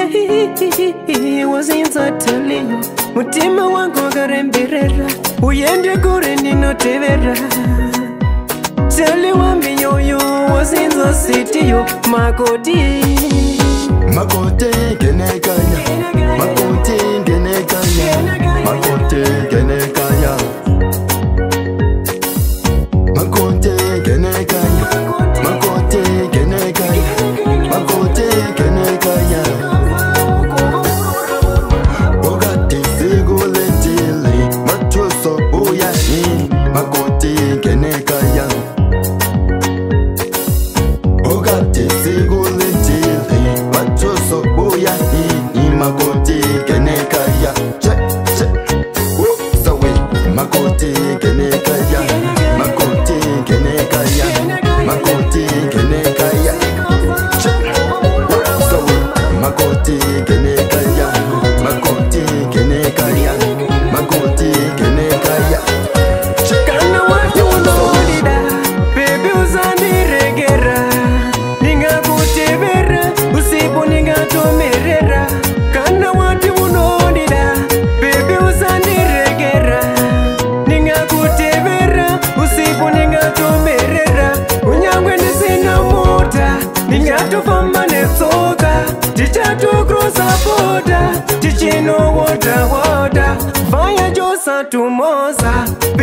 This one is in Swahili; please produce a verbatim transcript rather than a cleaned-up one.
wazinzataliyo mutima wangu garemberera uyende kure ninotevera teli wambiyoyo wazinza sitiyo makoti Makote genekanya, makote genekanya, makote genekanya, makote genekanya, makote genekanya, makote genekanya. Ogati sigule tili, machuso uya ni, makote genekanya. Ogati sigule tili, machuso uya ni, makote genekanya. Che che, oh sawe, makote genekanya, makote genekanya, makote genekanya. Che, oh sawe, makote genekanya, makote genekanya, makote genekanya. kana watu unolida baby uzaniregera ningakutevera usipo ningatomerera kana watu unolida baby uzaniregera ningakutevera usipo ningatomerera unyangwe nisina mota ningatofamba netsoka tichatokrossa boda tichino water water fire josa tumosa